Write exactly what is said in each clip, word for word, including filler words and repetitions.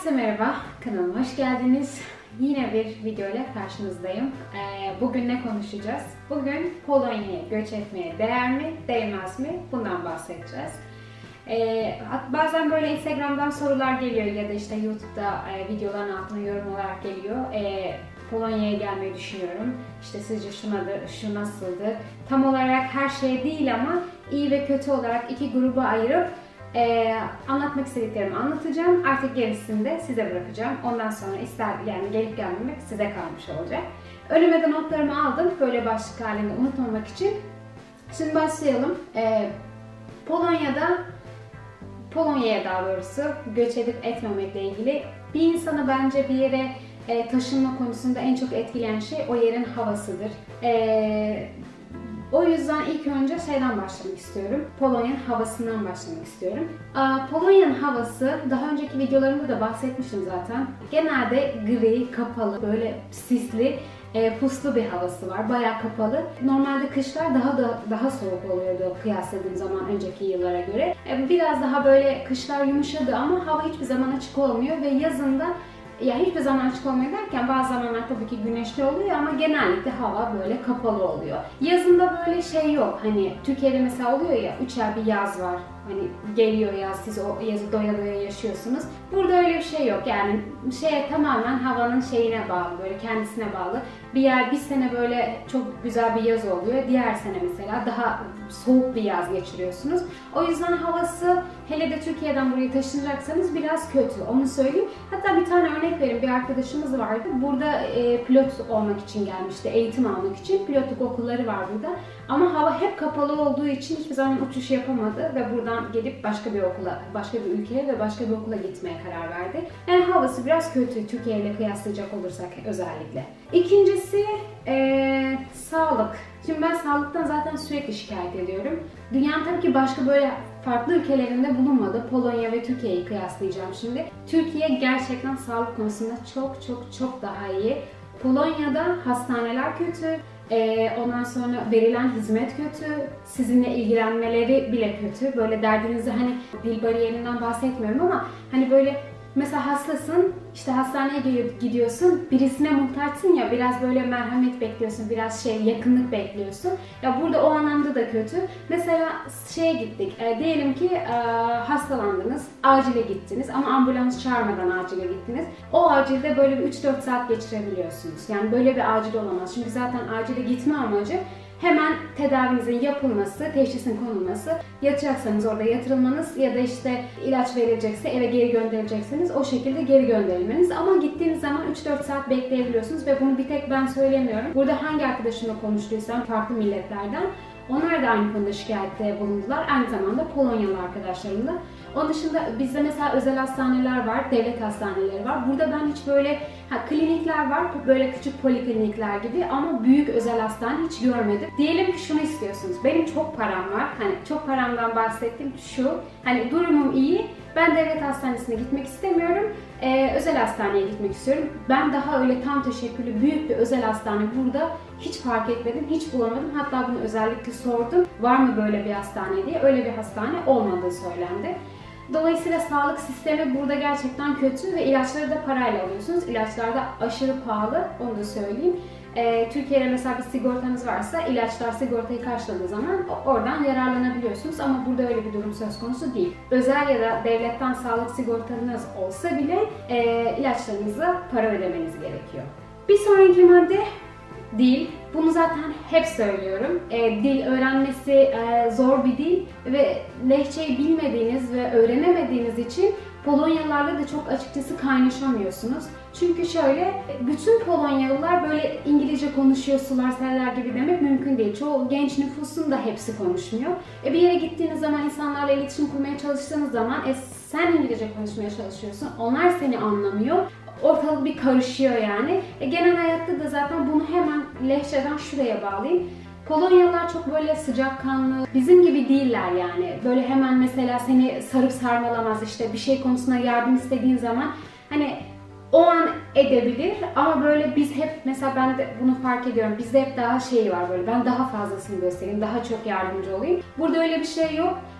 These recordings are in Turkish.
Herkese merhaba, kanalıma hoş geldiniz. Yine bir video ile karşınızdayım. Bugün ne konuşacağız? Bugün Polonya'ya göç etmeye değer mi, değmez mi? Bundan bahsedeceğiz. Bazen böyle Instagram'dan sorular geliyor ya da işte YouTube'da videoların altına yorum olarak geliyor. Polonya'ya gelmeyi düşünüyorum. İşte sizce şunadır, şu nasıldı? Tam olarak her şey değil ama iyi ve kötü olarak iki gruba ayırıp Ee, anlatmak istediklerimi anlatacağım. Artık gerisini de size bırakacağım. Ondan sonra ister yani gelip gelmemek size kalmış olacak. Önüme de notlarımı aldım. Böyle başlık halinde unutmamak için. Şimdi başlayalım. Ee, Polonya'da Polonya'ya daha doğrusu göç edip etmemekle ilgili bir insanı bence bir yere e, taşınma konusunda en çok etkileyen şey o yerin havasıdır. Ee, O yüzden ilk önce şeyden başlamak istiyorum. Polonya'nın havasından başlamak istiyorum. Polonya'nın havası, daha önceki videolarımda da bahsetmiştim zaten. Genelde gri, kapalı, böyle sisli, puslu bir havası var. Bayağı kapalı. Normalde kışlar daha da daha soğuk oluyordu kıyasladığım zaman önceki yıllara göre. Biraz daha böyle kışlar yumuşadı ama hava hiçbir zaman açık olmuyor ve yazında ya hiçbir zaman açık olmuyor derken bazı zamanlar tabii ki güneşli oluyor ama genellikle hava böyle kapalı oluyor. Yazında böyle şey yok. Hani Türkiye'de mesela oluyor ya üç ay bir yaz var. Hani geliyor yaz, siz o yazı doya doya yaşıyorsunuz. Burada öyle bir şey yok. Yani şeye tamamen havanın şeyine bağlı, böyle kendisine bağlı. Bir yer bir sene böyle çok güzel bir yaz oluyor. Diğer sene mesela daha soğuk bir yaz geçiriyorsunuz. O yüzden havası hele de Türkiye'den buraya taşınacaksanız biraz kötü. Onu söyleyeyim. Hatta bir tane örnek vereyim. Bir arkadaşımız vardı. Burada e, pilot olmak için gelmişti. Eğitim almak için. Pilotluk okulları var burada. Ama hava hep kapalı olduğu için hiçbir zaman uçuş yapamadı ve buradan gelip başka bir okula, başka bir ülkeye ve başka bir okula gitmeye karar verdi. Yani havası biraz kötü Türkiye ile kıyaslayacak olursak özellikle. İkincisi ee, sağlık. Şimdi ben sağlıktan zaten sürekli şikayet ediyorum. Dünyanın tabii ki başka böyle farklı ülkelerinde bulunmadı. Polonya ve Türkiye'yi kıyaslayacağım şimdi. Türkiye gerçekten sağlık konusunda çok çok çok daha iyi. Polonya'da hastaneler kötü. Ee, ondan sonra verilen hizmet kötü, sizinle ilgilenmeleri bile kötü. Böyle derdinizi hani dil bariyerinden bahsetmiyorum ama hani böyle mesela hastasın, işte hastaneye gidiyorsun, birisine muhtaçsın ya biraz böyle merhamet bekliyorsun, biraz şey yakınlık bekliyorsun. Ya burada o anlamda da kötü. Mesela şeye gittik, e, diyelim ki e, hastalandınız, acile gittiniz ama ambulans çağırmadan acile gittiniz. O acilde böyle bir üç dört saat geçirebiliyorsunuz. Yani böyle bir acil olamaz. Çünkü zaten acile gitme amacı hemen tedavinizin yapılması, teşhisin konulması, yatacaksanız orada yatırılmanız ya da işte ilaç verilecekse eve geri gönderecekseniz o şekilde geri gönderilmeniz. Ama gittiğiniz zaman üç dört saat bekleyebiliyorsunuz ve bunu bir tek ben söylemiyorum. Burada hangi arkadaşımla konuştuysam farklı milletlerden onlar da aynı konuda şikayette bulundular. Aynı zamanda Polonyalı arkadaşlarımla. Onun dışında bizde mesela özel hastaneler var, devlet hastaneleri var. Burada ben hiç böyle, ha klinikler var, böyle küçük poliklinikler gibi ama büyük özel hastane hiç görmedim. Diyelim ki şunu istiyorsunuz, benim çok param var, hani çok paramdan bahsettiğim şu, hani durumum iyi, ben devlet hastanesine gitmek istemiyorum, ee, özel hastaneye gitmek istiyorum. Ben daha öyle tam teşekküllü büyük bir özel hastane burada hiç fark etmedim, hiç bulamadım. Hatta bunu özellikle sordum, var mı böyle bir hastane diye. Öyle bir hastane olmadığı söylendi. Dolayısıyla sağlık sistemi burada gerçekten kötü ve ilaçları da parayla alıyorsunuz. İlaçlar da aşırı pahalı, onu da söyleyeyim. Ee, Türkiye'de mesela bir sigortanız varsa ilaçlar sigortayı karşıladığı zaman oradan yararlanabiliyorsunuz ama burada öyle bir durum söz konusu değil. Özel ya da devletten sağlık sigortanız olsa bile e, ilaçlarınıza para ödemeniz gerekiyor. Bir sonraki madde dil. Bunu zaten hep söylüyorum. E, dil öğrenmesi e, zor bir dil ve lehçeyi bilmediğiniz ve öğrenemediğiniz için Polonyalılarla da çok açıkçası kaynaşamıyorsunuz. Çünkü şöyle, bütün Polonyalılar böyle İngilizce konuşuyor, sular seller gibi demek mümkün değil. Çoğu genç nüfusun da hepsi konuşmuyor. E, bir yere gittiğiniz zaman, insanlarla iletişim kurmaya çalıştığınız zaman e, sen İngilizce konuşmaya çalışıyorsun, onlar seni anlamıyor. Ortalık bir karışıyor yani. E, genel hayatta da zaten bunu hemen lehçeden şuraya bağlayayım. Polonyalılar çok böyle sıcakkanlı, bizim gibi değiller yani. Böyle hemen mesela seni sarıp sarmalamaz, işte bir şey konusunda yardım istediğin zaman hani o an edebilir ama böyle biz hep, mesela ben de bunu fark ediyorum, bizde hep daha şey var böyle, ben daha fazlasını göstereyim, daha çok yardımcı olayım. Burada öyle bir şey yok.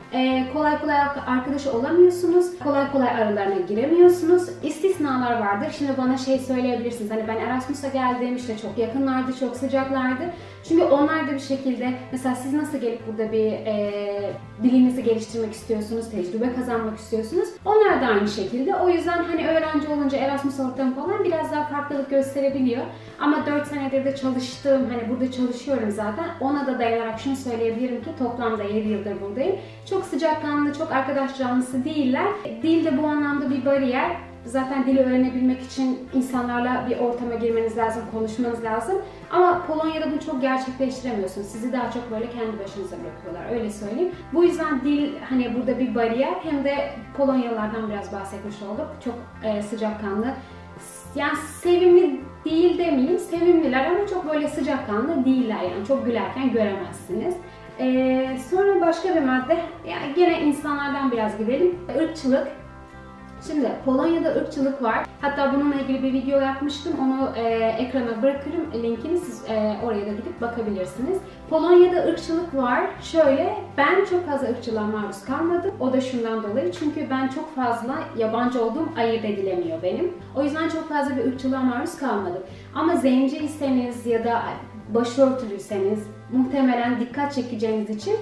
Ee, kolay kolay arkadaş olamıyorsunuz. Kolay kolay aralarına giremiyorsunuz. İstisnalar vardır. Şimdi bana şey söyleyebilirsiniz. Hani ben Erasmus'a geldim, işte çok yakınlardı, çok sıcaklardı. Çünkü onlar da bir şekilde, mesela siz nasıl gelip burada bir e, dilinizi geliştirmek istiyorsunuz, tecrübe kazanmak istiyorsunuz. Onlar da aynı şekilde. O yüzden hani öğrenci olunca Erasmus ortamı falan biraz daha farklılık gösterebiliyor. Ama dört senedir de çalıştığım, hani burada çalışıyorum zaten. Ona da dayanarak şunu söyleyebilirim ki toplamda yedi yıldır buradayım. Çok sıcakkanlı, çok arkadaş canlısı değiller. Dil de bu anlamda bir bariyer. Zaten dili öğrenebilmek için insanlarla bir ortama girmeniz lazım, konuşmanız lazım. Ama Polonya'da bunu çok gerçekleştiremiyorsunuz. Sizi daha çok böyle kendi başınıza bırakıyorlar, öyle söyleyeyim. Bu yüzden dil hani burada bir bariyer, hem de Polonyalılardan biraz bahsetmiş olduk. Çok e, sıcakkanlı. Yani sevimli değil demeyeyim, sevimliler ama çok böyle sıcakkanlı değiller, yani çok gülerken göremezsiniz. Ee, sonra başka bir madde, yani gene insanlardan biraz gidelim. Irkçılık. Şimdi Polonya'da ırkçılık var. Hatta bununla ilgili bir video yapmıştım. Onu e, ekrana bırakırım linkini, siz e, oraya da gidip bakabilirsiniz. Polonya'da ırkçılık var. Şöyle, ben çok fazla ırkçılığa maruz kalmadım. O da şundan dolayı, çünkü ben çok fazla yabancı olduğum ayırt edilemiyor benim. O yüzden çok fazla bir ırkçılığa maruz kalmadım. Ama zenciyseniz ya da başörtülüyseniz muhtemelen dikkat çekeceğiniz için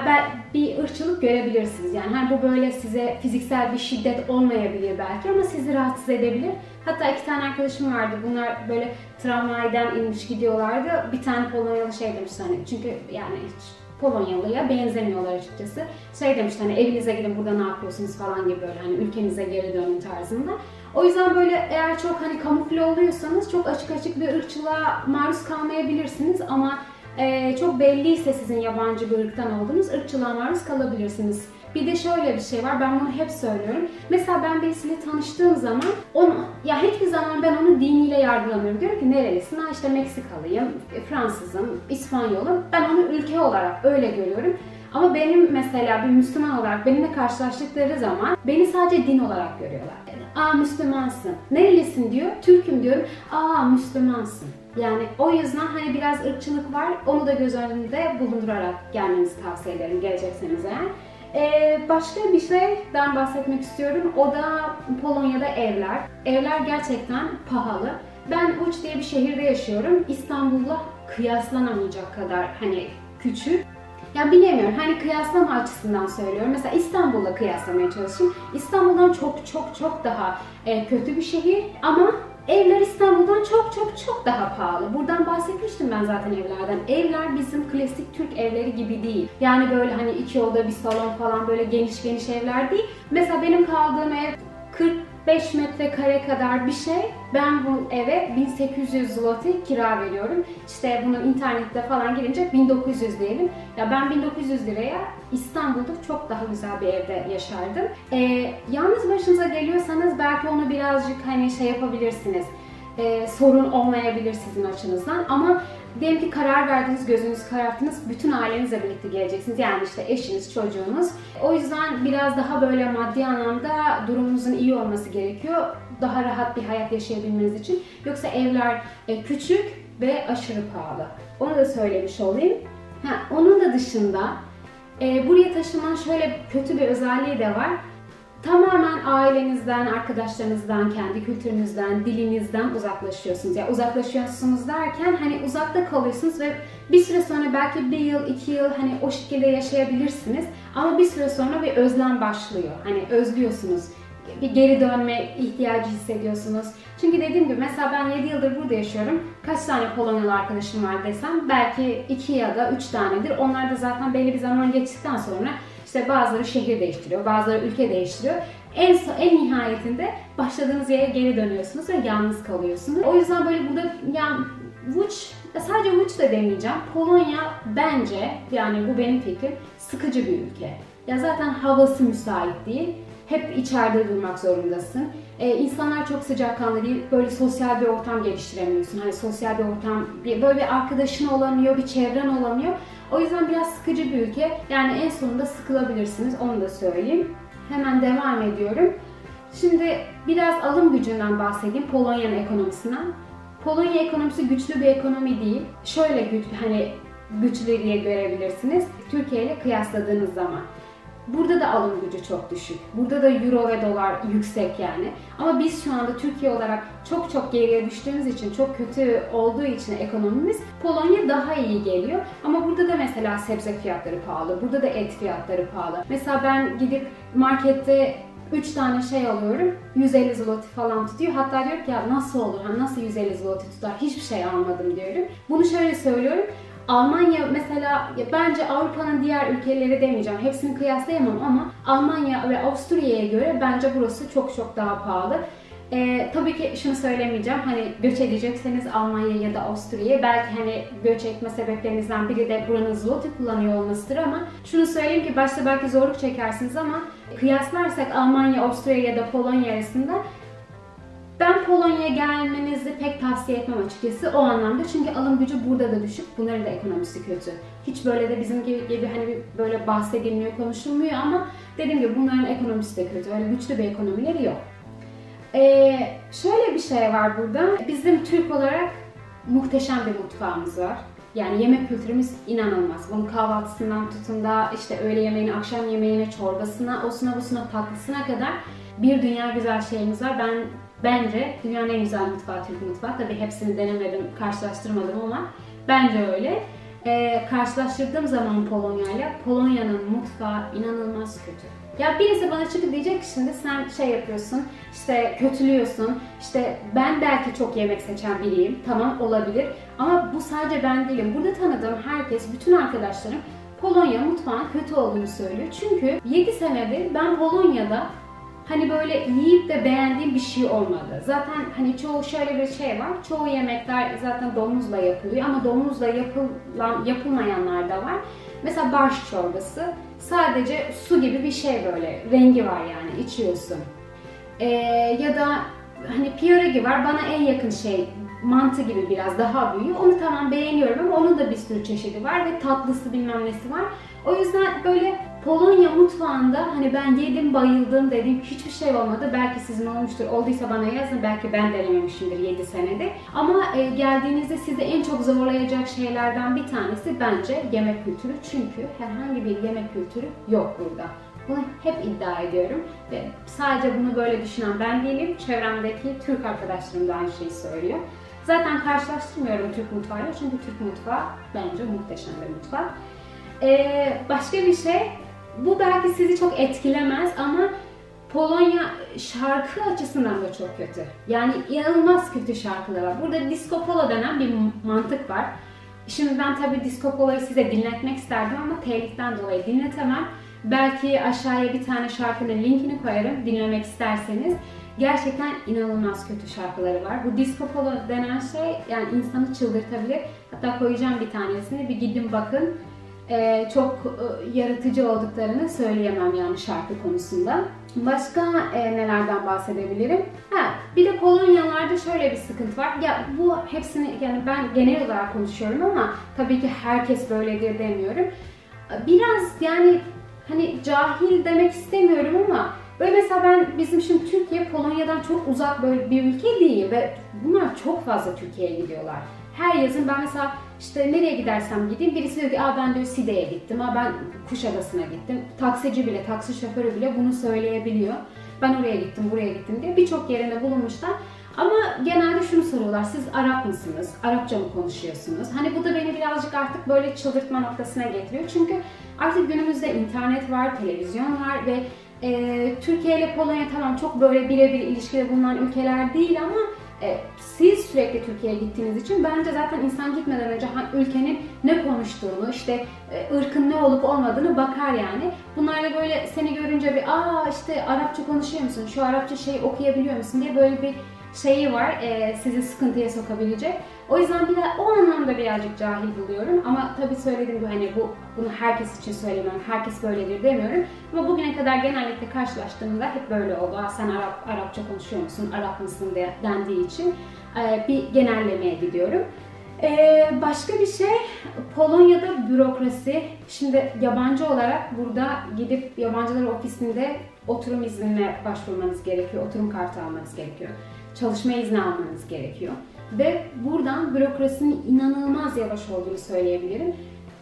bir ırkçılık görebilirsiniz. Yani hani bu böyle size fiziksel bir şiddet olmayabilir belki ama sizi rahatsız edebilir. Hatta iki tane arkadaşım vardı. Bunlar böyle tramvaydan inmiş gidiyorlardı. Bir tane Polonyalı şey demiş hani, çünkü yani hiç Polonyalı'ya benzemiyorlar açıkçası. Şey demiş hani, evinize gidin, burada ne yapıyorsunuz falan gibi, böyle hani ülkenize geri dönün tarzında. O yüzden böyle eğer çok hani kamufle oluyorsanız çok açık açık bir ırkçılığa maruz kalmayabilirsiniz ama Ee, çok belliyse sizin yabancı bir ırktan olduğunuz, ırkçılığa maruz kalabilirsiniz. Bir de şöyle bir şey var, ben bunu hep söylüyorum. Mesela ben birisiyle tanıştığım zaman, onu, ya hiçbir zaman ben onu diniyle yargılamıyorum. Diyorum ki nerelisin? Ha işte Meksikalıyım, Fransızım, İspanyolum. Ben onu ülke olarak öyle görüyorum. Ama benim mesela bir Müslüman olarak benimle karşılaştıkları zaman beni sadece din olarak görüyorlar. Aa Müslümansın. Nerelisin diyor. Türk'üm diyorum. Aa Müslümansın. Yani o yüzden hani biraz ırkçılık var. Onu da göz önünde bulundurarak gelmenizi tavsiye ederim gelecekseniz eğer. Ee, başka bir şeyden bahsetmek istiyorum. O da Polonya'da evler. Evler gerçekten pahalı. Ben Uç diye bir şehirde yaşıyorum. İstanbul'la kıyaslanamayacak kadar hani küçük. Ya bilemiyorum, hani kıyaslama açısından söylüyorum. Mesela İstanbul'la kıyaslamaya çalışayım. İstanbul'dan çok çok çok daha e, kötü bir şehir ama evler İstanbul'dan çok çok çok daha pahalı. Buradan bahsetmiştim ben zaten evlerden. Evler bizim klasik Türk evleri gibi değil. Yani böyle hani iki oda bir salon falan, böyle geniş geniş evler değil. Mesela benim kaldığım ev kırk beş metrekare kadar bir şey. Ben bu eve bin sekiz yüz zloty kira veriyorum. İşte bunu internette falan girince bin dokuz yüz diyelim. Ya ben bin dokuz yüz liraya İstanbul'da çok daha güzel bir evde yaşardım. Ee, yalnız başınıza geliyorsanız belki onu birazcık hani şey yapabilirsiniz. Ee, sorun olmayabilir sizin açınızdan ama diyelim ki karar verdiniz, gözünüzü kararttınız, bütün ailenizle birlikte geleceksiniz. Yani işte eşiniz, çocuğunuz. O yüzden biraz daha böyle maddi anlamda durumunuzun iyi olması gerekiyor. Daha rahat bir hayat yaşayabilmeniz için. Yoksa evler küçük ve aşırı pahalı. Onu da söylemiş olayım. Ha, onun da dışında e, buraya taşımanın şöyle kötü bir özelliği de var. Tamamen ailenizden, arkadaşlarınızdan, kendi kültürünüzden, dilinizden uzaklaşıyorsunuz. Yani uzaklaşıyorsunuz derken hani uzakta kalıyorsunuz ve bir süre sonra belki bir yıl, iki yıl hani o şekilde yaşayabilirsiniz. Ama bir süre sonra bir özlem başlıyor. Hani özlüyorsunuz. Bir geri dönme ihtiyacı hissediyorsunuz. Çünkü dediğim gibi mesela ben yedi yıldır burada yaşıyorum. Kaç tane Polonyalı arkadaşım var desem belki iki ya da üç tanedir. Onlar da zaten belli bir zaman geçtikten sonra İşte bazıları şehir değiştiriyor, bazıları ülke değiştiriyor. En, en nihayetinde başladığınız yere geri dönüyorsunuz ve yalnız kalıyorsunuz. O yüzden böyle burada yani Łódź, sadece Łódź da demeyeceğim. Polonya bence, yani bu benim fikrim, sıkıcı bir ülke. Ya zaten havası müsait değil. Hep içeride durmak zorundasın. Ee, insanlar çok sıcakkanlı değil. Böyle sosyal bir ortam geliştiremiyorsun. Hani sosyal bir ortam, böyle bir arkadaşın olamıyor, bir çevren olamıyor. O yüzden biraz sıkıcı bir ülke. Yani en sonunda sıkılabilirsiniz, onu da söyleyeyim. Hemen devam ediyorum. Şimdi biraz alım gücünden bahsedeyim, Polonya'nın ekonomisinden. Polonya ekonomisi güçlü bir ekonomi değil. Şöyle güçlü, hani güçlü diye görebilirsiniz. Türkiye ile kıyasladığınız zaman. Burada da alım gücü çok düşük. Burada da euro ve dolar yüksek yani. Ama biz şu anda Türkiye olarak çok çok geriye düştüğümüz için, çok kötü olduğu için ekonomimiz, Polonya daha iyi geliyor. Ama burada da mesela sebze fiyatları pahalı, burada da et fiyatları pahalı. Mesela ben gidip markette üç tane şey alıyorum, yüz elli zloty falan tutuyor. Hatta diyor ki ya nasıl olur, ha, nasıl yüz elli zloty tutar, hiçbir şey almadım diyorum. Bunu şöyle söylüyorum. Almanya mesela, ya bence Avrupa'nın diğer ülkeleri demeyeceğim, hepsini kıyaslayamam ama Almanya ve Avusturya'ya göre bence burası çok çok daha pahalı. Ee, tabii ki şunu söylemeyeceğim, hani göç edecekseniz Almanya ya da Avusturya'ya, belki hani göç etme sebeplerinizden biri de buranın zloty kullanıyor olmasıdır ama şunu söyleyeyim ki başta belki zorluk çekersiniz ama kıyaslarsak Almanya, Avusturya ya da Polonya arasında ben Polonya'ya gelmenizi pek tavsiye etmem açıkçası o anlamda. Çünkü alım gücü burada da düşük, bunların da ekonomisi kötü. Hiç böyle de bizim gibi, gibi hani böyle bahsedilmiyor, konuşulmuyor ama dediğim gibi bunların ekonomisi de kötü. Öyle güçlü bir ekonomileri yok. Ee, şöyle bir şey var burada. Bizim Türk olarak muhteşem bir mutfağımız var. Yani yemek kültürümüz inanılmaz. Bunun kahvaltısından tutun da işte öğle yemeğine, akşam yemeğine, çorbasına, osuna busuna, tatlısına kadar bir dünya güzel şeyimiz var. Ben Bence dünyanın en güzel mutfağı Türk mutfağı. Tabii hepsini denemedim, karşılaştırmadım ama bence öyle. Ee, karşılaştırdığım zaman Polonya'yla, Polonya'nın mutfağı inanılmaz kötü. Ya birisi bana çıkıp diyecek ki şimdi sen şey yapıyorsun, işte kötülüyorsun, işte ben belki çok yemek seçen biriyim, tamam olabilir ama bu sadece ben değilim. Burada tanıdığım herkes, bütün arkadaşlarım Polonya mutfağın kötü olduğunu söylüyor. Çünkü yedi senedir ben Polonya'da hani böyle yiyip de beğendiğim bir şey olmadı. Zaten hani çoğu şöyle bir şey var. Çoğu yemekler zaten domuzla yapılıyor ama domuzla yapılan, yapılmayanlar da var. Mesela barş çorbası sadece su gibi bir şey böyle. Rengi var yani içiyorsun. Ee, ya da hani pierogi var. Bana en yakın şey mantı gibi biraz daha büyüyor. Onu tamam beğeniyorum ama onun da bir sürü çeşidi var ve tatlısı bilmem nesi var. O yüzden böyle Polonya mutfağında hani ben yedim bayıldım dediğim hiçbir şey olmadı. Belki sizin olmuştur. Olduysa bana yazın. Belki ben denememişimdir yedi senede. Ama e, geldiğinizde sizi en çok zorlayacak şeylerden bir tanesi bence yemek kültürü. Çünkü herhangi bir yemek kültürü yok burada. Bunu hep iddia ediyorum ve sadece bunu böyle düşünen ben değilim. Çevremdeki Türk arkadaşlarım da aynı şeyi söylüyor. Zaten karşılaştırmıyorum Türk mutfağıyla çünkü Türk mutfağı bence muhteşem bir mutfak. Ee, başka bir şey, bu belki sizi çok etkilemez ama Polonya şarkı açısından da çok kötü. Yani inanılmaz kötü şarkılar var. Burada disco polo denen bir mantık var. Şimdi ben tabii disco poloyu size dinletmek isterdim ama teliften dolayı dinletemem. Belki aşağıya bir tane şarkının linkini koyarım dinlemek isterseniz. Gerçekten inanılmaz kötü şarkıları var. Bu disco polo denen şey yani insanı çıldırtabilir. Hatta koyacağım bir tanesini, bir gidin bakın. Ee, çok e, yaratıcı olduklarını söyleyemem yani şarkı konusunda. Başka e, nelerden bahsedebilirim? Ha, bir de Polonyalarda şöyle bir sıkıntı var. Ya bu hepsini yani ben genel olarak konuşuyorum ama tabii ki herkes böyledir demiyorum. Biraz yani hani cahil demek istemiyorum ama böyle mesela ben bizim şimdi Türkiye Polonya'dan çok uzak böyle bir ülke değil ve bunlar çok fazla Türkiye'ye gidiyorlar. Her yazın ben mesela işte nereye gidersem gideyim birisi diyor ki aa ben diyor Side'ye gittim, aa ben Kuşadası'na gittim. Taksici bile, taksi şoförü bile bunu söyleyebiliyor. Ben oraya gittim, buraya gittim diye birçok yerinde bulunmuşlar. Ama genelde şunu soruyorlar, siz Arap mısınız? Arapça mı konuşuyorsunuz? Hani bu da beni birazcık artık böyle çıldırtma noktasına getiriyor. Çünkü artık günümüzde internet var, televizyon var ve e, Türkiye ile Polonya tamam çok böyle birebir ilişkide bulunan ülkeler değil ama e, siz sürekli Türkiye'ye gittiğiniz için bence zaten insan gitmeden önce ülkenin ne konuştuğunu, işte e, ırkın ne olup olmadığını bakar yani. Bunlarla böyle seni görünce bir aa işte Arapça konuşuyor musun, şu Arapça şeyi okuyabiliyor musun diye böyle bir şeyi var, e, sizi sıkıntıya sokabilecek. O yüzden bir de o anlamda birazcık cahil buluyorum. Ama tabii söylediğim gibi hani bu bunu herkes için söylemem, herkes böyledir demiyorum. Ama bugüne kadar genellikle karşılaştığımda hep böyle oldu. Aa, sen Arap, Arapça konuşuyor musun, Arap mısın diye dendiği için e, bir genellemeye gidiyorum. Ee, başka bir şey, Polonya'da bürokrasi. Şimdi yabancı olarak burada gidip yabancılar ofisinde oturum iznine başvurmanız gerekiyor, oturum kartı almanız gerekiyor, çalışma izni almanız gerekiyor. Ve buradan bürokrasinin inanılmaz yavaş olduğunu söyleyebilirim.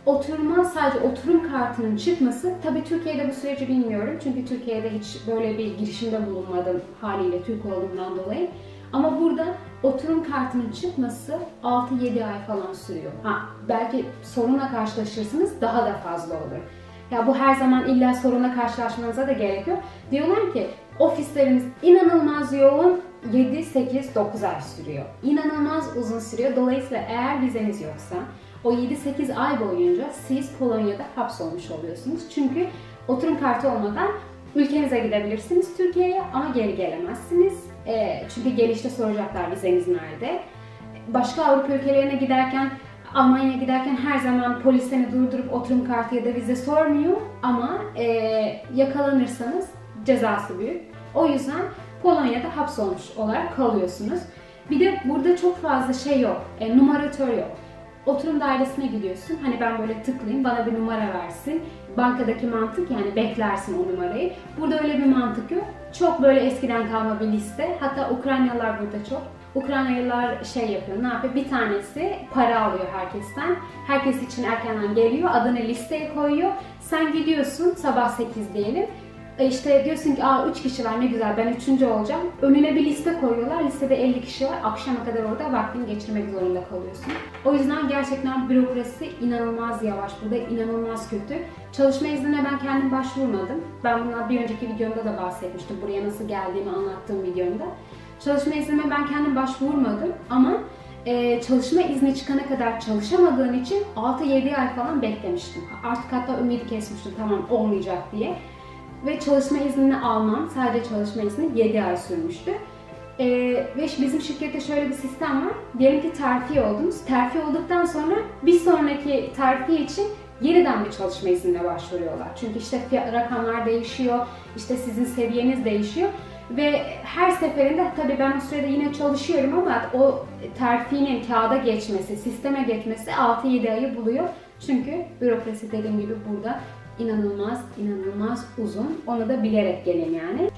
oturma, sadece oturum kartının çıkması, tabii Türkiye'de bu süreci bilmiyorum çünkü Türkiye'de hiç böyle bir girişimde bulunmadım haliyle Türk olduğumdan dolayı. Ama burada oturum kartının çıkması altı yedi ay falan sürüyor. Ha, belki sorunla karşılaşırsınız, daha da fazla olur. Ya bu her zaman illa sorunla karşılaşmanıza da gerek yok. Diyorlar ki ofislerimiz inanılmaz yoğun, yedi sekiz dokuz ay sürüyor. İnanılmaz uzun sürüyor. Dolayısıyla eğer vizeniz yoksa o yedi sekiz ay boyunca siz Polonya'da hapsolmuş oluyorsunuz. Çünkü oturum kartı olmadan ülkenize gidebilirsiniz Türkiye'ye ama geri gelemezsiniz. E, çünkü gelişte soracaklar vizeniz nerede. Başka Avrupa ülkelerine giderken, Almanya'ya giderken her zaman polis seni durdurup oturum kartı ya da vize sormuyor ama e, yakalanırsanız cezası büyük. O yüzden Polonya'da hapsolmuş olarak kalıyorsunuz. Bir de burada çok fazla şey yok, e, numaratör yok. Oturum dairesine gidiyorsun, hani ben böyle tıklayayım, bana bir numara versin. Bankadaki mantık yani beklersin o numarayı. Burada öyle bir mantık yok. Çok böyle eskiden kalma bir liste. Hatta Ukraynalılar burada çok. Ukraynalılar şey yapıyor, ne yapıyor? Bir tanesi para alıyor herkesten. Herkes için erkenden geliyor, adını listeye koyuyor. Sen gidiyorsun sabah sekiz diyelim. İşte diyorsun ki aa üç kişi var ne güzel ben üçüncü olacağım. Önüne bir liste koyuyorlar. Listede elli kişi var. Akşama kadar orada vaktini geçirmek zorunda kalıyorsun. O yüzden gerçekten bürokrasi inanılmaz yavaş. Burada inanılmaz kötü. Çalışma iznine ben kendim başvurmadım. Ben bundan bir önceki videomda da bahsetmiştim. Buraya nasıl geldiğimi anlattığım videomda. Çalışma iznime ben kendim başvurmadım ama Ee, çalışma izni çıkana kadar çalışamadığım için altı yedi ay falan beklemiştim. Artık hatta ümidi kesmiştim tamam olmayacak diye. Ve çalışma iznini almam, sadece çalışma izni yedi ay sürmüştü. Ee, ve bizim şirkette şöyle bir sistem var. Diyelim ki terfi oldunuz. Terfi olduktan sonra bir sonraki terfi için yeniden bir çalışma iznine başvuruyorlar. Çünkü işte rakamlar değişiyor, işte sizin seviyeniz değişiyor. Ve her seferinde tabii ben o sırada yine çalışıyorum ama o terfinin kağıda geçmesi, sisteme geçmesi altı yedi ayı buluyor. Çünkü bürokrasi dediğim gibi burada inanılmaz, inanılmaz uzun. Onu da bilerek gelin yani.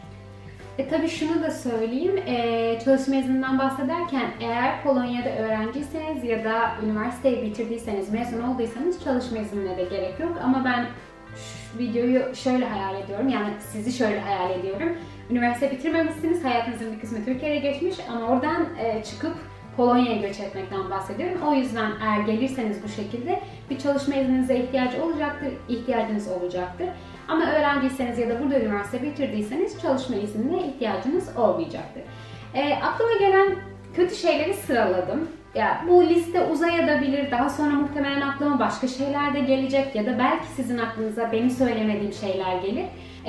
E tabii şunu da söyleyeyim, e, çalışma izninden bahsederken eğer Polonya'da öğrenciyseniz ya da üniversiteyi bitirdiyseniz, mezun olduysanız çalışma iznine de gerek yok. Ama ben şu videoyu şöyle hayal ediyorum, yani sizi şöyle hayal ediyorum. Üniversite bitirmemişsiniz, hayatınızın bir kısmı Türkiye'ye geçmiş ama oradan e, çıkıp Polonya'ya göç etmekten bahsediyorum. O yüzden eğer gelirseniz bu şekilde bir çalışma izninize ihtiyacı olacaktır, ihtiyacınız olacaktır. Ama öğrenciyseniz ya da burada üniversite bitirdiyseniz çalışma iznine ihtiyacınız olmayacaktır. E, aklıma gelen kötü şeyleri sıraladım. Ya bu liste uzayabilir, daha sonra muhtemelen aklıma başka şeyler de gelecek ya da belki sizin aklınıza benim söylemediğim şeyler gelir.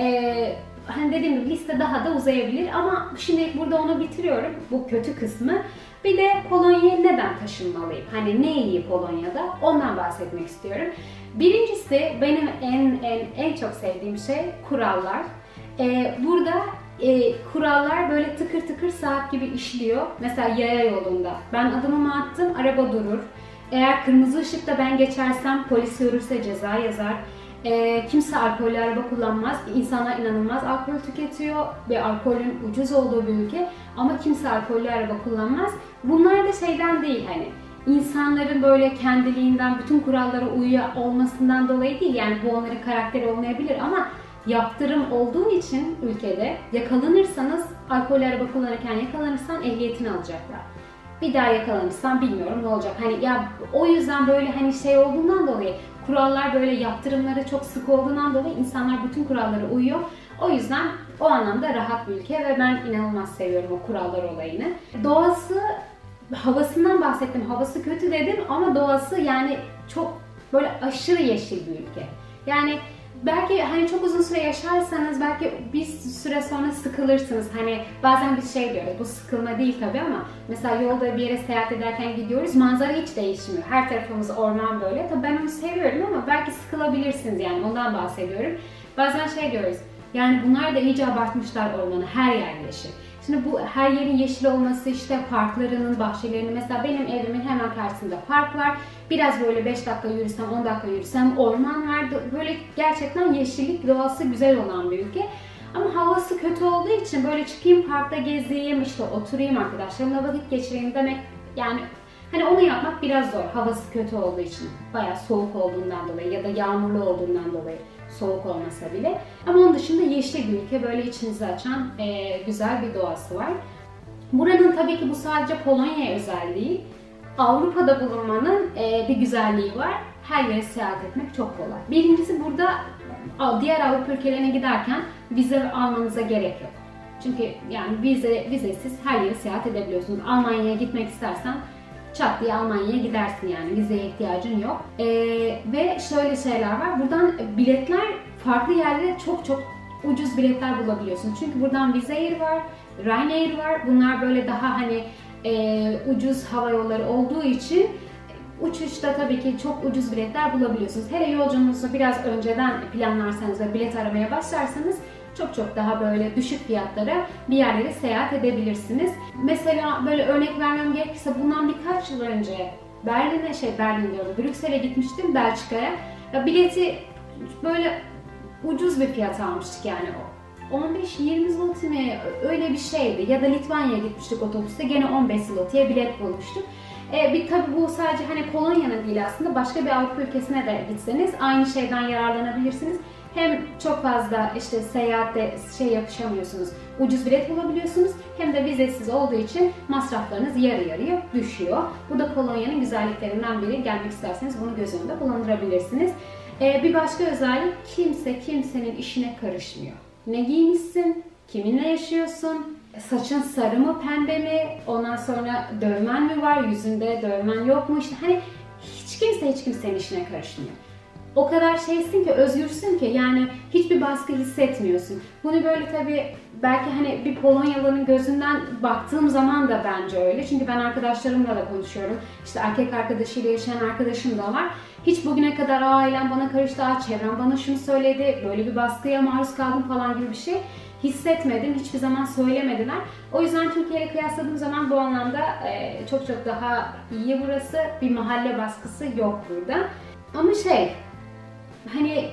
E, hani dediğim gibi liste daha da uzayabilir ama şimdi burada onu bitiriyorum, bu kötü kısmı. Bir de Polonya'ya neden taşınmalıyım? Hani ne iyi Polonya'da? Ondan bahsetmek istiyorum. Birincisi benim en en en çok sevdiğim şey kurallar. Ee, burada e, kurallar böyle tıkır tıkır saat gibi işliyor. Mesela yaya yolunda. Ben adımımı attım, araba durur. Eğer kırmızı ışıkta ben geçersem polis görürse ceza yazar. E, kimse alkollü araba kullanmaz. İnsanlar inanılmaz alkol tüketiyor ve alkolün ucuz olduğu bir ülke ama kimse alkollü araba kullanmaz. Bunlar da şeyden değil, hani insanların böyle kendiliğinden bütün kurallara uyuyor olmasından dolayı değil, yani bu onların karakteri olmayabilir ama yaptırım olduğu için ülkede yakalanırsanız, alkollü araba kullanırken yakalanırsan ehliyetini alacaklar. Bir daha yakalanırsan bilmiyorum ne olacak. Hani ya o yüzden böyle hani şey olduğundan dolayı, kurallar böyle yaptırımları çok sık olduğundan dolayı insanlar bütün kurallara uyuyor. O yüzden o anlamda rahat bir ülke ve ben inanılmaz seviyorum o kurallar olayını. Doğası, havasından bahsettim. Havası kötü dedim ama doğası yani çok böyle aşırı yeşil bir ülke. Yani belki hani çok uzun süre yaşarsanız belki bir süre sonra sıkılırsınız. Hani bazen biz şey diyoruz, bu sıkılma değil tabii ama mesela yolda bir yere seyahat ederken gidiyoruz, manzara hiç değişmiyor. Her tarafımız orman böyle. Tabii ben onu seviyorum ama belki sıkılabilirsiniz, yani ondan bahsediyorum. Bazen şey diyoruz, yani bunlar da iyice abartmışlar ormanı, her yer yeşil. Şimdi bu her yerin yeşil olması, işte parklarının, bahçelerinin, mesela benim evimin hemen karşısında park var. Biraz böyle beş dakika yürüsem, on dakika yürüsem orman var. Böyle gerçekten yeşillik, doğası güzel olan bir ülke. Ama havası kötü olduğu için böyle çıkayım parkta gezeyim, işte oturayım arkadaşlarımla vakit geçireyim demek, yani Hani onu yapmak biraz zor. Havası kötü olduğu için, bayağı soğuk olduğundan dolayı ya da yağmurlu olduğundan dolayı soğuk olmasa bile. Ama onun dışında yeşil bir ülke, böyle içinizi açan e, güzel bir doğası var. Buranın tabii ki bu sadece Polonya'ya özel değil. Avrupa'da bulunmanın e, bir güzelliği var. Her yere seyahat etmek çok kolay. Birincisi, burada diğer Avrupa ülkelerine giderken vize almanıza gerek yok. Çünkü yani vize vizesiz her yere seyahat edebiliyorsunuz. Almanya'ya gitmek istersen çat diye Almanya'ya gidersin, yani vizeye ihtiyacın yok. Ee, ve şöyle şeyler var. Buradan biletler farklı yerlere çok çok ucuz biletler bulabiliyorsun. Çünkü buradan Wizz Air var, Ryanair var. Bunlar böyle daha hani e, ucuz hava yolları olduğu için uçuşta tabii ki çok ucuz biletler bulabiliyorsunuz. Hele yolculuğunuzu biraz önceden planlarsanız ve bilet aramaya başlarsanız çok çok daha böyle düşük fiyatlara bir yerlere seyahat edebilirsiniz. Mesela böyle örnek vermem gerekirse bundan birkaç yıl önce Berlin'e, şey Berlin diyorum, Brüksel'e gitmiştim, Belçika'ya. Ya bileti böyle ucuz bir fiyat almıştık yani o. on beş yirmi zloty mi öyle bir şeydi, ya da Litvanya'ya gitmiştik otobüste, gene on beş zloty'ye bilet bulmuştuk. E, bir tabi bu sadece hani Polonya'nın değil, aslında başka bir Avrupa ülkesine de gitseniz aynı şeyden yararlanabilirsiniz. Hem çok fazla işte seyahatte şey yapışamıyorsunuz, ucuz bilet bulabiliyorsunuz, hem de vizesiz olduğu için masraflarınız yarı yarıya düşüyor. Bu da Polonya'nın güzelliklerinden biri. Gelmek isterseniz bunu göz önünde bulundurabilirsiniz. Ee, bir başka özellik, kimse kimsenin işine karışmıyor. Ne giymişsin, kiminle yaşıyorsun, saçın sarı mı pembe mi, ondan sonra dövmen mi var, yüzünde dövmen yok mu, işte hani hiç kimse hiç kimsenin işine karışmıyor. O kadar şeysin ki, özgürsün ki, yani hiçbir baskı hissetmiyorsun. Bunu böyle tabii belki hani bir Polonyalı'nın gözünden baktığım zaman da bence öyle. Çünkü ben arkadaşlarımla da konuşuyorum. İşte erkek arkadaşıyla yaşayan arkadaşım da var. Hiç bugüne kadar ailem bana karıştı, çevrem bana şunu söyledi, böyle bir baskıya maruz kaldım falan gibi bir şey hissetmedim. Hiçbir zaman söylemediler. O yüzden Türkiye ile kıyasladığım zaman bu anlamda çok çok daha iyi burası. Bir mahalle baskısı yok burada. Ama şey, hani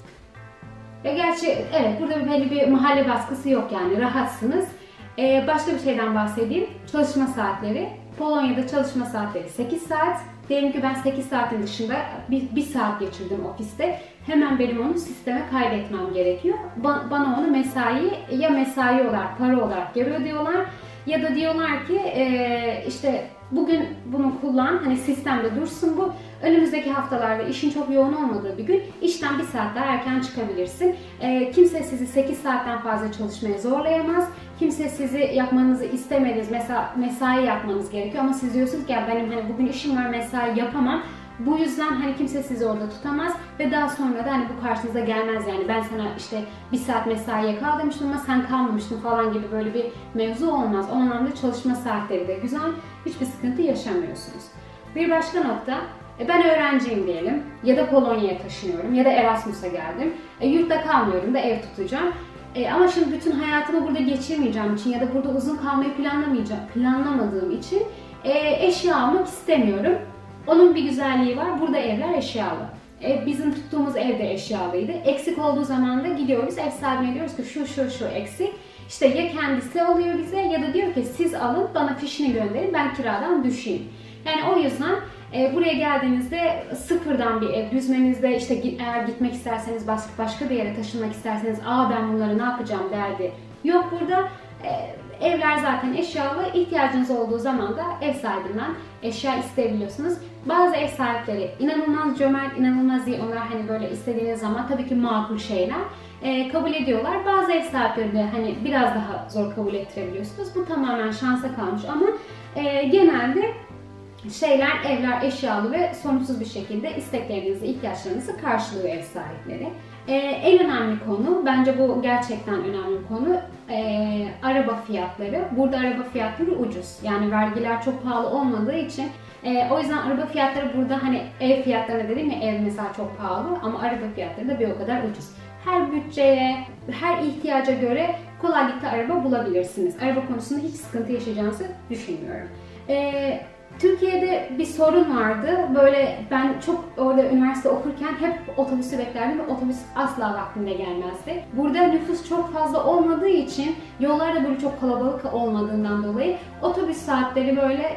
ya gerçi evet, burada belli bir mahalle baskısı yok, yani rahatsınız. Ee, başka bir şeyden bahsedeyim. Çalışma saatleri. Polonya'da çalışma saatleri sekiz saat. Diyelim ki ben sekiz saatin dışında bir, bir saat geçirdim ofiste. Hemen benim onu sisteme kaydetmem gerekiyor. Ba bana onu mesai, ya mesai olarak, para olarak geri ödüyorlar, ya da diyorlar ki e, işte bugün bunu kullan, hani sistemde dursun bu. Önümüzdeki haftalarda işin çok yoğun olmadığı bir gün işten bir saat daha erken çıkabilirsin. E, kimse sizi sekiz saatten fazla çalışmaya zorlayamaz. Kimse sizi yapmanızı istemediğiniz, mesela mesai yapmanız gerekiyor ama siz diyorsunuz ki ya benim hani bugün işim var, mesai yapamam. Bu yüzden hani kimse sizi orada tutamaz ve daha sonra da hani bu karşınıza gelmez, yani ben sana işte bir saat mesaiye kal demiştim ama sen kalmamıştın falan gibi böyle bir mevzu olmaz. O anlamda çalışma saatleri de güzel, hiçbir sıkıntı yaşamıyorsunuz. Bir başka nokta, ben öğrenciyim diyelim ya da Polonya'ya taşınıyorum ya da Erasmus'a geldim. E, yurtta kalmıyorum da ev tutacağım. E, ama şimdi bütün hayatımı burada geçirmeyeceğim için ya da burada uzun kalmayı planlamayacağım, planlamadığım için e, eşya almak istemiyorum. Onun bir güzelliği var. Burada evler eşyalı. E, bizim tuttuğumuz ev de eşyalıydı. Eksik olduğu zaman da gidiyoruz, ev sahibine diyoruz ki şu şu şu eksik. İşte ya kendisi alıyor bize ya da diyor ki siz alın, bana fişini gönderin, ben kiradan düşeyim. Yani o yüzden e, buraya geldiğinizde sıfırdan bir ev düzmenizde, işte eğer gitmek isterseniz, başka, başka bir yere taşınmak isterseniz, aa ben bunları ne yapacağım derdi yok burada. E, evler zaten eşyalı, ihtiyacınız olduğu zaman da ev sahibinden eşya isteyebiliyorsunuz. Bazı ev sahipleri inanılmaz cömert, inanılmaz iyi, onlar hani böyle istediğiniz zaman tabii ki makul şeyler e, kabul ediyorlar. Bazı ev sahipleri de hani biraz daha zor kabul ettirebiliyorsunuz. Bu tamamen şansa kalmış ama e, genelde şeyler, evler eşyalı ve sorunsuz bir şekilde isteklerinizi, ihtiyaçlarınızı karşılıyor ev sahipleri. Ee, en önemli konu, bence bu gerçekten önemli bir konu, ee, araba fiyatları. Burada araba fiyatları ucuz. Yani vergiler çok pahalı olmadığı için e, o yüzden araba fiyatları burada, hani ev fiyatlarına dedim ya, ev mesela çok pahalı ama araba fiyatları da bir o kadar ucuz. Her bütçeye, her ihtiyaca göre kolaylıkla araba bulabilirsiniz. Araba konusunda hiç sıkıntı yaşayacağınızı düşünmüyorum. Ee, Türkiye'de bir sorun vardı. Böyle ben çok orada üniversite okurken hep otobüsü beklerdim ve otobüs asla vaktinde gelmezdi. Burada nüfus çok fazla olmadığı için, yollar da böyle çok kalabalık olmadığından dolayı otobüs saatleri böyle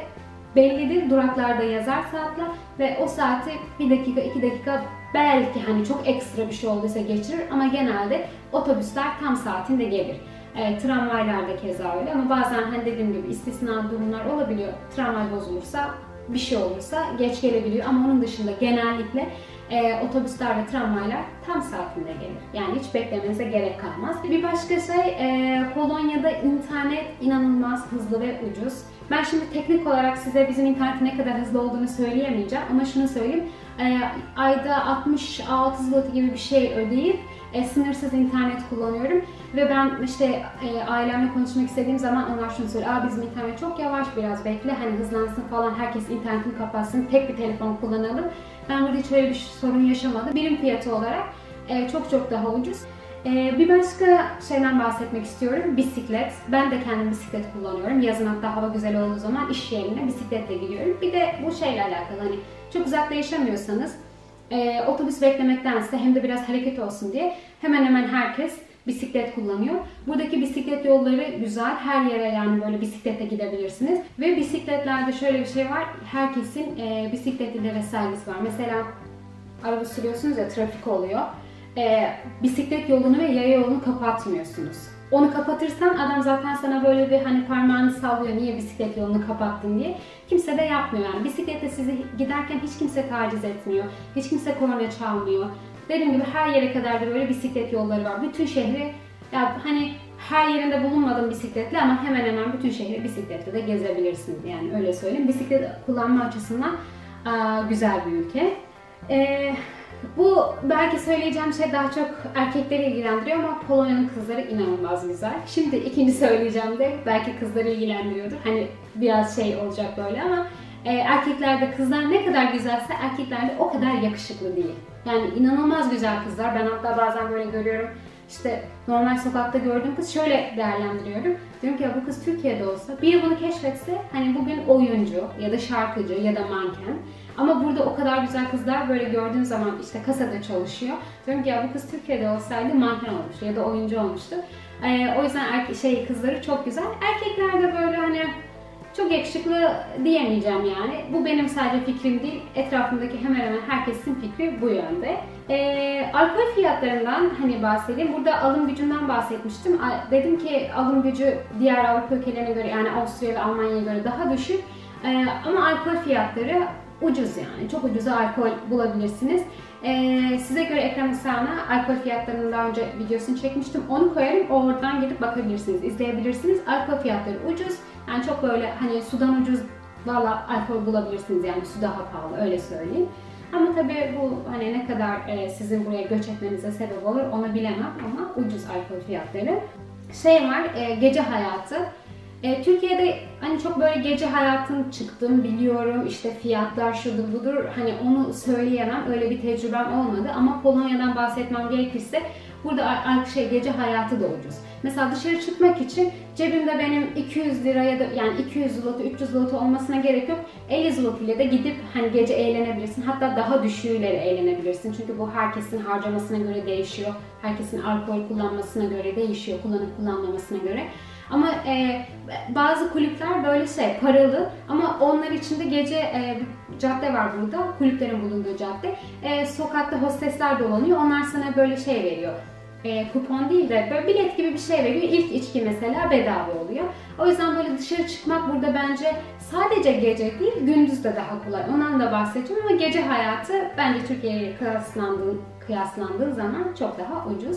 bellidir. Duraklarda yazar saatler ve o saati bir dakika, iki dakika belki hani çok ekstra bir şey olduysa geçirir ama genelde otobüsler tam saatinde gelir. E, tramvaylarda keza öyle ama bazen hani dediğim gibi istisna durumlar olabiliyor. Tramvay bozulursa, bir şey olursa geç gelebiliyor ama onun dışında genellikle e, otobüsler ve tramvaylar tam saatinde gelir. Yani hiç beklemenize gerek kalmaz. Bir başka şey, e, Polonya'da internet inanılmaz hızlı ve ucuz. Ben şimdi teknik olarak size bizim internetin ne kadar hızlı olduğunu söyleyemeyeceğim ama şunu söyleyeyim. E, ayda altmış altı zloty gibi bir şey ödeyip e, sınırsız internet kullanıyorum ve ben işte e, ailemle konuşmak istediğim zaman onlar şunu söylüyor: "Aa, bizim internet çok yavaş, biraz bekle, hani hızlansın falan, herkes internetini kapatsın, tek bir telefon kullanalım." Ben burada hiç öyle bir sorun yaşamadım. Birim fiyatı olarak e, çok çok daha ucuz. E, bir başka şeyden bahsetmek istiyorum: bisiklet. Ben de kendim bisiklet kullanıyorum. Yazın hatta hava güzel olduğu zaman iş yerine bisikletle gidiyorum. Bir de bu şeyle alakalı, hani çok uzakta yaşamıyorsanız e, otobüs beklemektense hem de biraz hareket olsun diye hemen hemen herkes bisiklet kullanıyor. Buradaki bisiklet yolları güzel. Her yere yani böyle bisikletle gidebilirsiniz. Ve bisikletlerde şöyle bir şey var: herkesin e, bisikletinde ve sergisi var. Mesela araba sürüyorsunuz ya, trafik oluyor. E, bisiklet yolunu ve yaya yolunu kapatmıyorsunuz. Onu kapatırsan adam zaten sana böyle bir hani parmağını sallıyor, niye bisiklet yolunu kapattın diye. Kimse de yapmıyor yani. Bisikletle sizi giderken hiç kimse taciz etmiyor. Hiç kimse korna çalmıyor. Dediğim gibi her yere kadar da böyle bisiklet yolları var. Bütün şehri, ya hani her yerinde bulunmadım bisikletle ama hemen hemen bütün şehri bisikletle de gezebilirsiniz. Yani öyle söyleyeyim. Bisiklet kullanma açısından aa, güzel bir ülke. Ee, bu belki söyleyeceğim şey daha çok erkekleri ilgilendiriyor ama Polonya'nın kızları inanılmaz güzel. Şimdi ikinci söyleyeceğim de belki kızları ilgilendiriyordur. Hani biraz şey olacak böyle ama e, erkeklerde kızlar ne kadar güzelse erkeklerde o kadar yakışıklı değil. Yani inanılmaz güzel kızlar. Ben hatta bazen böyle görüyorum, işte normal sokakta gördüğüm kız şöyle değerlendiriyorum. Diyorum ki ya bu kız Türkiye'de olsa, bir yıl bunu keşfetse hani bugün oyuncu ya da şarkıcı ya da manken. Ama burada o kadar güzel kızlar böyle gördüğüm zaman, işte kasada çalışıyor. Diyorum ki ya bu kız Türkiye'de olsaydı manken olmuştu ya da oyuncu olmuştu. Ee, o yüzden erke şey kızları çok güzel. Erkekler de böyle hani çok yakışıklı diyemeyeceğim yani. Bu benim sadece fikrim değil. Etrafımdaki hemen hemen herkesin fikri bu yönde. Ee, alkol fiyatlarından hani bahsedeyim. Burada alım gücünden bahsetmiştim. Dedim ki alım gücü diğer Avrupa ülkelerine göre, yani Avusturya ve Almanya'ya göre daha düşük. Ee, ama alkol fiyatları ucuz yani. Çok ucuza alkol bulabilirsiniz. Ee, size göre ekran sağına alkol fiyatlarının daha önce videosunu çekmiştim. Onu koyarım. Oradan gidip bakabilirsiniz, izleyebilirsiniz. Alkol fiyatları ucuz. Yani çok böyle hani sudan ucuz valla alkol bulabilirsiniz, yani su daha pahalı, öyle söyleyeyim. Ama tabii bu hani ne kadar e, sizin buraya göç etmenize sebep olur onu bilemem ama ucuz alkol fiyatları. Şey var, e, gece hayatı. E, Türkiye'de hani çok böyle gece hayatın çıktım biliyorum, işte fiyatlar şudur budur, hani onu söyleyemem, öyle bir tecrübem olmadı ama Polonya'dan bahsetmem gerekirse burada şey gece hayatı da ucuz. Mesela dışarı çıkmak için cebimde benim iki yüz lira ya da yani iki yüz zloty, üç yüz zloty olmasına gerek yok. elli zloty ile de gidip hani gece eğlenebilirsin. Hatta daha düşüğüyle de eğlenebilirsin. Çünkü bu herkesin harcamasına göre değişiyor. Herkesin alkol kullanmasına göre değişiyor, kullanıp kullanmamasına göre. Ama e, bazı kulüpler böyle şey paralı ama onlar için de gece e, cadde var burada, kulüplerin bulunduğu cadde. E, sokakta hostesler dolanıyor, onlar sana böyle şey veriyor. E, kupon değil de böyle bilet gibi bir şey veriyor. İlk içki mesela bedava oluyor. O yüzden böyle dışarı çıkmak burada bence sadece gece değil, gündüz de daha kolay. Ondan da bahsedeceğim ama gece hayatı bence Türkiye'ye kıyaslandığı, kıyaslandığı zaman çok daha ucuz.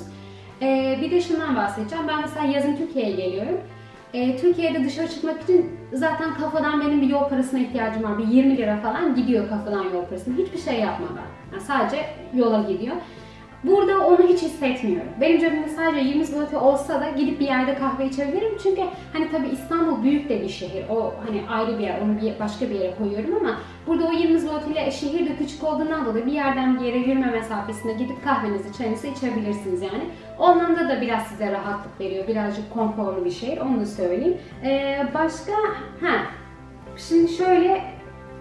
E, bir de şundan bahsedeceğim. Ben mesela yazın Türkiye'ye geliyorum. E, Türkiye'de dışarı çıkmak için zaten kafadan benim bir yol parasına ihtiyacım var. Bir yirmi lira falan gidiyor kafadan yol parasına. Hiçbir şey yapmadan. Yani sadece yola gidiyor. Burada onu hiç hissetmiyorum. Benim cebimde sadece yirmi zloty olsa da gidip bir yerde kahve içebilirim. Çünkü hani tabii İstanbul büyük de bir şehir. O hani ayrı bir yer, onu bir, başka bir yere koyuyorum ama burada o yirmi zloty ile şehir de küçük olduğundan dolayı bir yerden bir yere yürüme mesafesinde gidip kahvenizi, çayınızı içebilirsiniz yani. O anlamda da biraz size rahatlık veriyor. Birazcık konforlu bir şehir, onu da söyleyeyim. Ee, başka, ha, şimdi şöyle,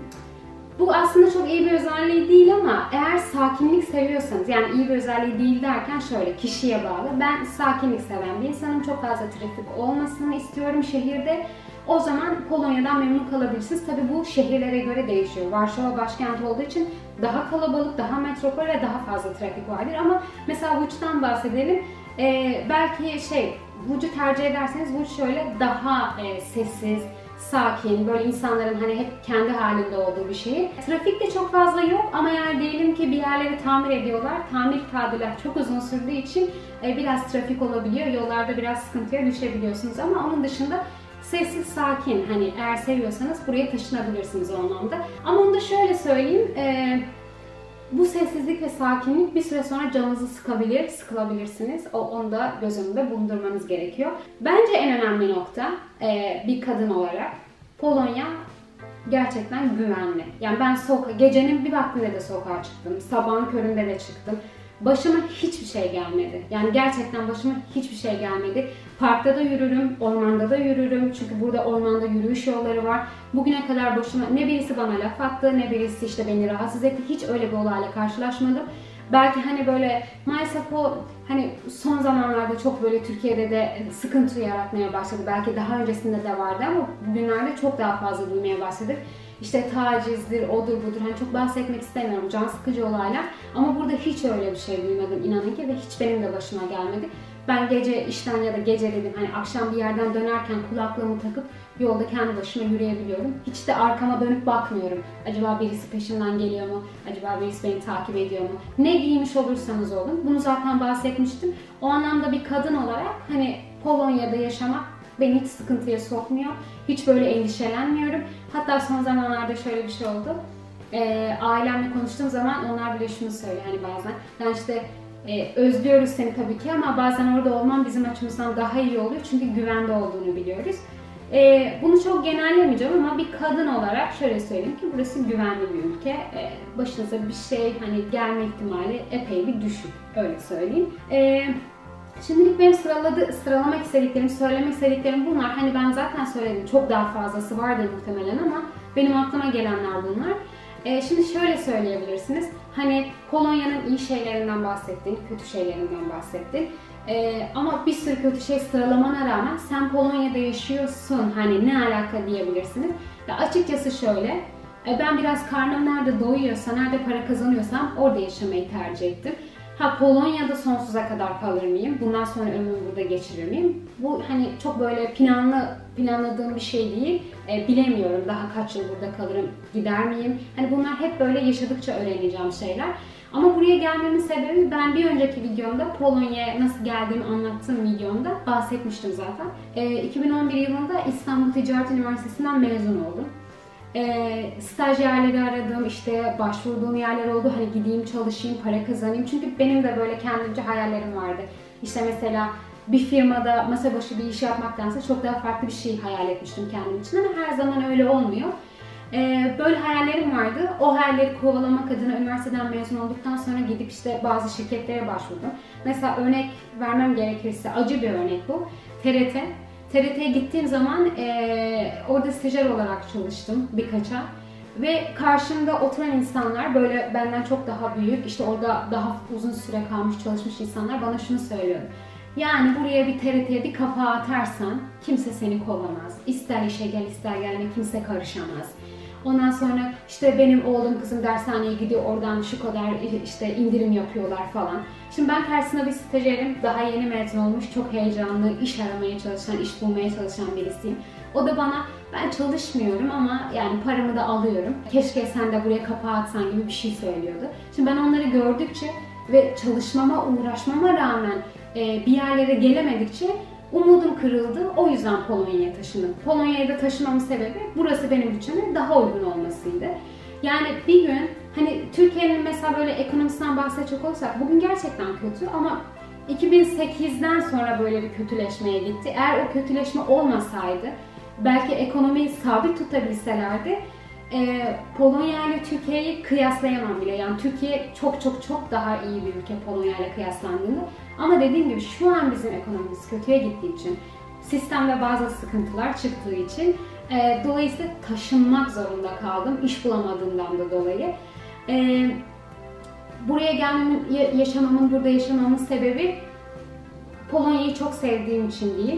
bu aslında çok iyi bir özelliği değil ama eğer sakinlik seviyorsanız, yani iyi bir özelliği değil derken şöyle, kişiye bağlı. Ben sakinlik seven bir insanım. Çok fazla trafik olmasını istiyorum şehirde. O zaman Polonya'dan memnun kalabilirsiniz. Tabii bu şehirlere göre değişiyor. Varşova başkent olduğu için daha kalabalık, daha metropol ve daha fazla trafik vardır. Ama mesela Łódź'tan bahsedelim. Ee, belki şey, Łódź'u tercih ederseniz Łódź şöyle daha e, sessiz, sakin, böyle insanların hani hep kendi halinde olduğu bir şehir. Trafik de çok fazla yok ama yani diyelim ki bir yerleri tamir ediyorlar. Tamir tadilat çok uzun sürdüğü için e, biraz trafik olabiliyor. Yollarda biraz sıkıntıya düşebiliyorsunuz ama onun dışında sessiz, sakin. Hani eğer seviyorsanız buraya taşınabilirsiniz o anlamda. Ama onu da şöyle söyleyeyim. E, bu sessizlik ve sakinlik bir süre sonra canınızı sıkabilir, sıkılabilirsiniz. O, onu da göz önünde bulundurmanız gerekiyor. Bence en önemli nokta e, bir kadın olarak Polonya gerçekten güvenli. Yani ben soka gecenin bir vaktinde de sokağa çıktım, sabahın köründe de çıktım. Başıma hiçbir şey gelmedi. Yani gerçekten başıma hiçbir şey gelmedi. Parkta da yürürüm, ormanda da yürürüm. Çünkü burada ormanda yürüyüş yolları var. Bugüne kadar başıma ne birisi bana laf attı, ne birisi işte beni rahatsız etti. Hiç öyle bir olayla karşılaşmadım. Belki hani böyle maalesef o hani son zamanlarda çok böyle Türkiye'de de sıkıntı yaratmaya başladı. Belki daha öncesinde de vardı ama bugünlerde çok daha fazla duymaya başladık. İşte tacizdir, odur budur. Hani çok bahsetmek istemiyorum. Can sıkıcı olaylar. Ama burada hiç öyle bir şey duymadım inanın ki ve hiç benim de başıma gelmedi. Ben gece işten ya da geceledim hani akşam bir yerden dönerken kulaklığımı takıp yolda kendi başıma yürüyebiliyorum. Hiç de arkama dönüp bakmıyorum. Acaba birisi peşimden geliyor mu? Acaba birisi beni takip ediyor mu? Ne giymiş olursanız olun. Bunu zaten bahsetmiştim. O anlamda bir kadın olarak hani Polonya'da yaşamak beni hiç sıkıntıya sokmuyor. Hiç böyle endişelenmiyorum. Hatta son zamanlarda şöyle bir şey oldu. E, ailemle konuştuğum zaman onlar bile şunu söylüyor hani bazen. Yani işte e, özlüyoruz seni tabii ki ama bazen orada olman bizim açımızdan daha iyi oluyor. Çünkü güvende olduğunu biliyoruz. E, bunu çok genellemeyeceğim ama bir kadın olarak şöyle söyleyeyim ki burası güvenli bir ülke. E, başınıza bir şey hani gelme ihtimali epey bir düşük. Öyle söyleyeyim. E, Şimdilik benim sıraladı, sıralamak istediklerim, söylemek istediklerim bunlar. Hani ben zaten söyledim, çok daha fazlası vardır muhtemelen ama benim aklıma gelenler bunlar. Ee, şimdi şöyle söyleyebilirsiniz. Hani Polonya'nın iyi şeylerinden bahsettin, kötü şeylerinden bahsettin. Ee, ama bir sürü kötü şey sıralamana rağmen sen Polonya'da yaşıyorsun, hani ne alaka diyebilirsiniz. Ya açıkçası şöyle, ben biraz karnım nerede doyuyorsa, nerede para kazanıyorsam orada yaşamayı tercih ettim. Ha Polonya'da sonsuza kadar kalır mıyım? Bundan sonra ömrümü burada geçirir miyim? Bu hani çok böyle planlı planladığım bir şey değil. E, bilemiyorum daha kaç yıl burada kalırım, gider miyim? Hani bunlar hep böyle yaşadıkça öğreneceğim şeyler. Ama buraya gelmemin sebebi ben bir önceki videomda Polonya'ya nasıl geldiğimi anlattığım videomda bahsetmiştim zaten. E, iki bin on bir yılında İstanbul Ticaret Üniversitesi'nden mezun oldum. E, stajyerleri aradım, işte başvurduğum yerler oldu. Hani gideyim çalışayım, para kazanayım. Çünkü benim de böyle kendimce hayallerim vardı. İşte mesela bir firmada masa başı bir iş yapmaktansa çok daha farklı bir şey hayal etmiştim kendim için ama her zaman öyle olmuyor. E, böyle hayallerim vardı. O hayalleri kovalamak adına üniversiteden mezun olduktan sonra gidip işte bazı şirketlere başvurdum. Mesela örnek vermem gerekirse acı bir örnek bu. T R T. T R T'ye gittiğim zaman e, orada stajyer olarak çalıştım birkaç ay. Ve karşımda oturan insanlar böyle benden çok daha büyük, işte orada daha uzun süre kalmış çalışmış insanlar bana şunu söylüyor. Yani buraya bir T R T'ye bir kapağı atarsan kimse seni kovamaz. İster işe gel ister gelme kimse karışamaz. Ondan sonra işte benim oğlum kızım dershaneye gidiyor oradan şu kadar işte indirim yapıyorlar falan. Şimdi ben karşısında bir stajyerim, daha yeni mezun olmuş, çok heyecanlı, iş aramaya çalışan, iş bulmaya çalışan birisiyim. O da bana ben çalışmıyorum ama yani paramı da alıyorum. Keşke sen de buraya kapağı atsan gibi bir şey söylüyordu. Şimdi ben onları gördükçe ve çalışmama, uğraşmama rağmen bir yerlere gelemedikçe umudum kırıldı. O yüzden Polonya'ya taşındım. Polonya'ya da taşınmamın sebebi burası benim bütçeme daha uygun olmasıydı. Yani bir gün hani Türkiye'nin mesela böyle ekonomisinden bahsedecek olursak bugün gerçekten kötü ama iki bin sekizden sonra böyle bir kötüleşmeye gitti. Eğer o kötüleşme olmasaydı belki ekonomiyi sabit tutabilselerdi e, Polonya ile Türkiye'yi kıyaslayamam bile. Yani Türkiye çok çok çok daha iyi bir ülke Polonya ile kıyaslandığında. Ama dediğim gibi şu an bizim ekonomimiz kötüye gittiği için, sistemde bazı sıkıntılar çıktığı için e, dolayısıyla taşınmak zorunda kaldım. İş bulamadığımdan da dolayı. E, buraya gelmemin, yaşamamın, burada yaşamamın sebebi Polonya'yı çok sevdiğim için değil.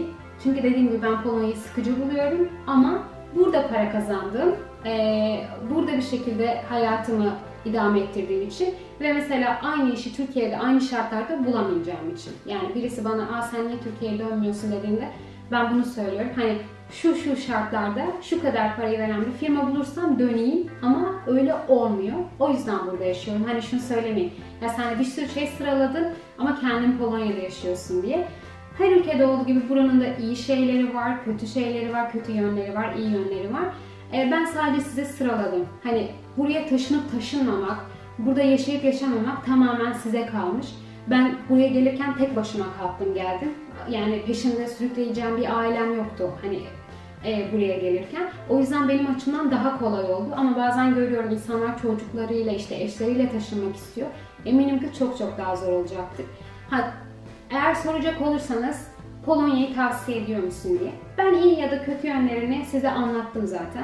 Çünkü dediğim gibi ben Polonya'yı sıkıcı buluyorum ama burada para kazandığım, e, burada bir şekilde hayatımı idame ettirdiğim için ve mesela aynı işi Türkiye'de aynı şartlarda bulamayacağım için. Yani birisi bana "Aa, sen niye Türkiye'ye dönmüyorsun?" dediğinde ben bunu söylüyorum. Hani şu şu şartlarda şu kadar parayı veren bir firma bulursam döneyim ama öyle olmuyor. O yüzden burada yaşıyorum. Hani şunu söylemeyin. Ya sen bir sürü şey sıraladın ama kendin Polonya'da yaşıyorsun diye. Her ülkede olduğu gibi buranın da iyi şeyleri var, kötü şeyleri var, kötü yönleri var, iyi yönleri var. Ee, ben sadece size sıraladım. Hani buraya taşınıp taşınmamak, burada yaşayıp yaşamamak tamamen size kalmış. Ben buraya gelirken tek başıma kalktım geldim. Yani peşimde sürükleyeceğim bir ailem yoktu hani e, buraya gelirken. O yüzden benim açımdan daha kolay oldu. Ama bazen görüyorum insanlar çocuklarıyla işte eşleriyle taşınmak istiyor. Eminim ki çok çok daha zor olacaktır. Ha, eğer soracak olursanız Polonya'yı tavsiye ediyor musun diye. Ben iyi ya da kötü yönlerini size anlattım zaten.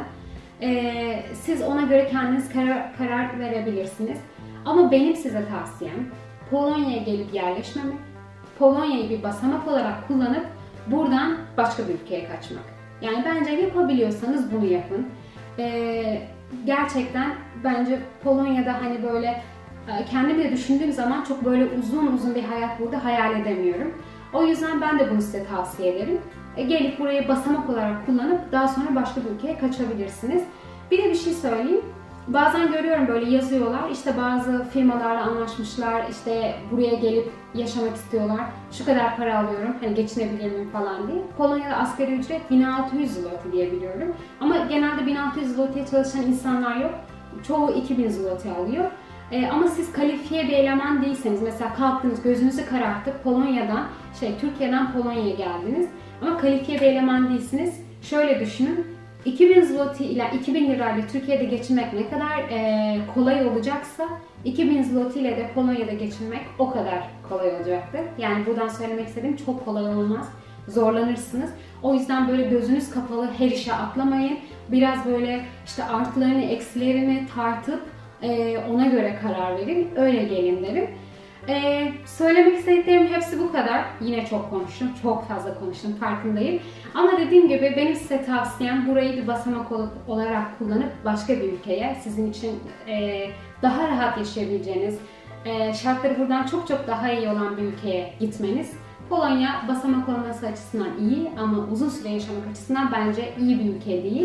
Ee, siz ona göre kendiniz karar, karar verebilirsiniz. Ama benim size tavsiyem Polonya'ya gelip yerleşmemek, Polonya'yı bir basamak olarak kullanıp buradan başka bir ülkeye kaçmak. Yani bence yapabiliyorsanız bunu yapın. Ee, gerçekten bence Polonya'da hani böyle kendimi de düşündüğüm zaman çok böyle uzun uzun bir hayat burada hayal edemiyorum. O yüzden ben de bunu size tavsiye ederim. E, gelip burayı basamak olarak kullanıp daha sonra başka bir ülkeye kaçabilirsiniz. Bir de bir şey söyleyeyim. Bazen görüyorum böyle yazıyorlar, işte bazı firmalarla anlaşmışlar, işte buraya gelip yaşamak istiyorlar, şu kadar para alıyorum, hani geçinebilir miyim falan diye. Polonya'da asgari ücret bin altı yüz zloty diye biliyorum. Ama genelde bin altı yüz zloty'ye çalışan insanlar yok. Çoğu iki bin zloty alıyor. Ee, ama siz kalifiye bir eleman değilseniz, mesela kalktınız gözünüzü karartıp Polonya'dan, şey Türkiye'den Polonya'ya geldiniz ama kalifiye bir eleman değilsiniz. Şöyle düşünün, iki bin zloty ile iki bin lirayla Türkiye'de geçinmek ne kadar e, kolay olacaksa iki bin zloty ile de Polonya'da geçinmek o kadar kolay olacaktır. Yani buradan söylemek istediğim çok kolay olmaz. Zorlanırsınız. O yüzden böyle gözünüz kapalı her işe atlamayın. Biraz böyle işte artılarını, eksilerini tartıp e, ona göre karar verin. Öyle gelin derim. Ee, söylemek istediklerim hepsi bu kadar. Yine çok konuştum, çok fazla konuştum farkındayım. Ama dediğim gibi benim size tavsiyem burayı bir basamak olup, olarak kullanıp başka bir ülkeye, sizin için e, daha rahat yaşayabileceğiniz, e, şartları buradan çok çok daha iyi olan bir ülkeye gitmeniz. Polonya basamak olması açısından iyi ama uzun süre yaşamak açısından bence iyi bir ülke değil.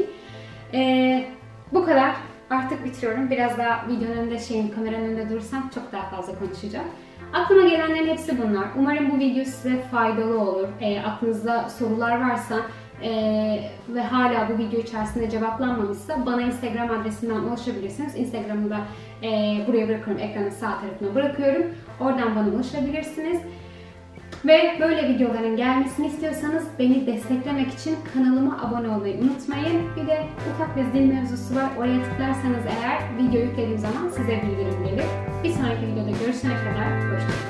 E, bu kadar. Artık bitiriyorum. Biraz daha videonun önünde, şeyin, kameranın önünde durursam çok daha fazla konuşacağım. Aklıma gelenlerin hepsi bunlar. Umarım bu video size faydalı olur. E, aklınızda sorular varsa e, ve hala bu video içerisinde cevaplanmamışsa bana Instagram adresinden ulaşabilirsiniz. Instagram'ı da e, buraya bırakıyorum. Ekranın sağ tarafına bırakıyorum. Oradan bana ulaşabilirsiniz. Ve böyle videoların gelmesini istiyorsanız beni desteklemek için kanalıma abone olmayı unutmayın. Bir de ufak bir zil mevzusu var. Oraya tıklarsanız eğer video yüklediğim zaman size bildirim gelir. Bir sonraki videoda görüşene kadar hoşçakalın.